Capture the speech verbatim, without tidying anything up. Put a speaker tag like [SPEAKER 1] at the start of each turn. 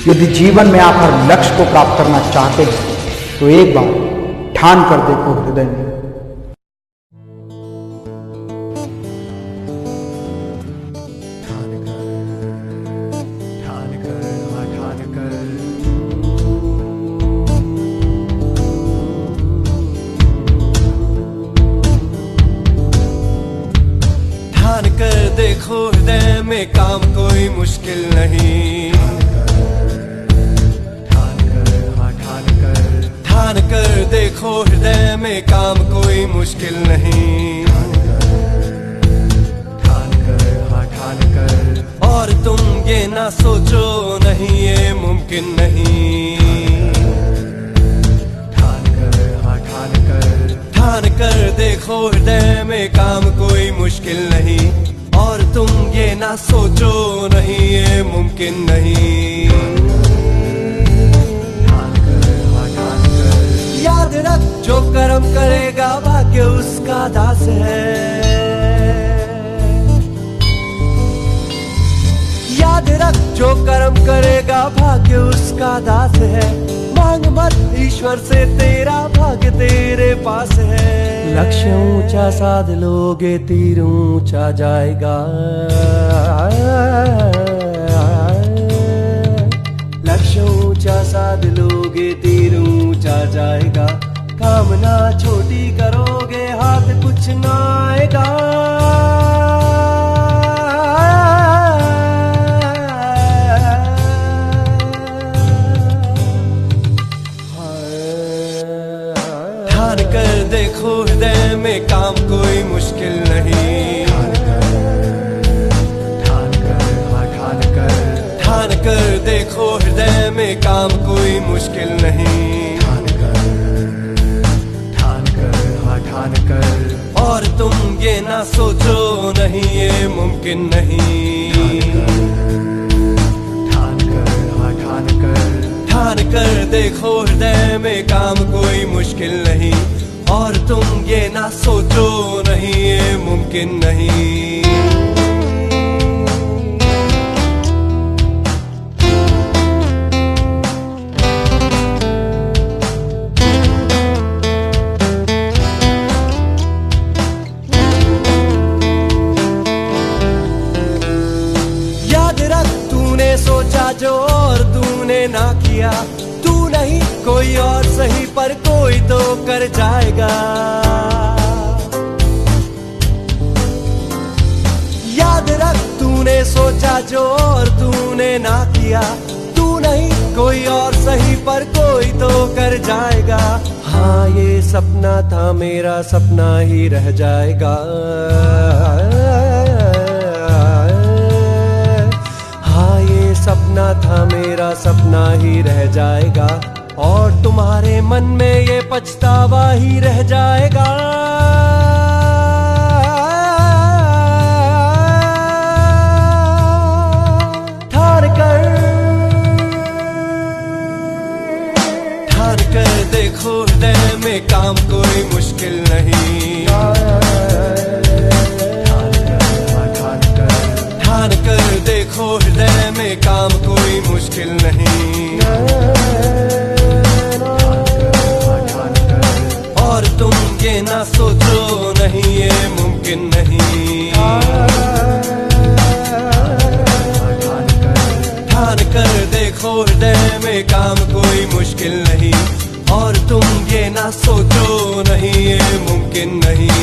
[SPEAKER 1] यदि जीवन में आप हर लक्ष्य को प्राप्त करना चाहते हैं तो एक बार ठान कर देखो हृदय में।
[SPEAKER 2] ठान कर देखो हृदय में काम कोई मुश्किल नहीं। ठान कर, हाँ ठान कर, ठान कर देखो हृदय में काम कोई मुश्किल नहीं। ठान कर, हाँ ठान कर, और तुम ये ना सोचो नहीं ये मुमकिन नहीं। ठान कर, हाँ ठान कर, ठान कर देखो हृदय में काम कोई मुश्किल नहीं, और तुम ये ना सोचो नहीं ये मुमकिन नहीं। ठान कर, हाँ ठान कर, याद रख जो कर्म करेगा भाग्य उसका दास है। याद रख जो कर्म करेगा भाग्य उसका दास है। मांग मत ईश्वर से तेरा भाग्य तेरे पास है। लक्ष्य ऊंचा साध लोगे तीर ऊंचा जाएगा। लक्ष्य ऊंचा साध लोगे तीर ऊंचा जाएगा। कामना छोटी करोगे हाथ कुछ ना आएगा। ठान कर देखो हृदय में काम कोई मुश्किल नहीं। ठान कर, ठान कर, हाँ ठान कर, ठान कर देखो हृदय में काम कोई मुश्किल नहीं। ठान कर, ठान कर, हाँ ठान कर, और तुम ये ना सोचो नहीं ये मुमकिन नहीं। ठान कर, हाँ ठान कर, ठान कर देखो हृदय में काम कोई मुश्किल नहीं, और तुम ये ना सोचो नहीं ये मुमकिन नहीं। याद रख तूने सोचा जो और तूने ना किया। तू नहीं कोई और सही पर कोई तो कर जाएगा। याद रख तूने सोचा जो और तूने ना किया। तू नहीं कोई और सही पर कोई तो कर जाएगा। हाँ ये सपना था मेरा सपना ही रह जाएगा। हाँ ये सपना था मेरा सपना ही रह जाएगा, और तुम्हारे मन में ये पछतावा ही रह जाएगा। ठान कर, ठान कर देखो हृदय में काम कोई मुश्किल नहीं। ठान कर देखो हृदय में काम कोई मुश्किल नहीं। ठान कर, और तुम ये ना सोचो नहीं ये मुमकिन नहीं। ठान कर, ठान कर देखो हृदय में काम कोई मुश्किल नहीं, और तुम ये ना सोचो नहीं ये मुमकिन नहीं।